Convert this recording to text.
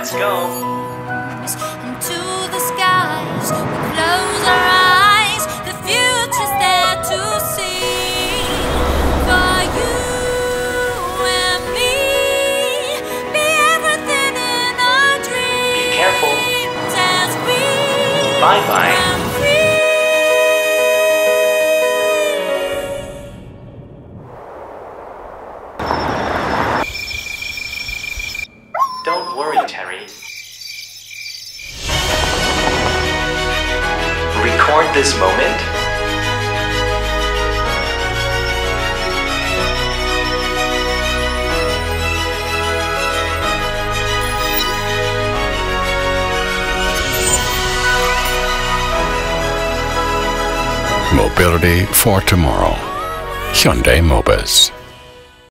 Let's go. Into the skies, we close our eyes. The future's there to see. For you and me, be everything in our dreams. Be careful. As we Bye-bye. run free. Don't worry, Terry. Record this moment. Mobility for tomorrow. Hyundai Mobis.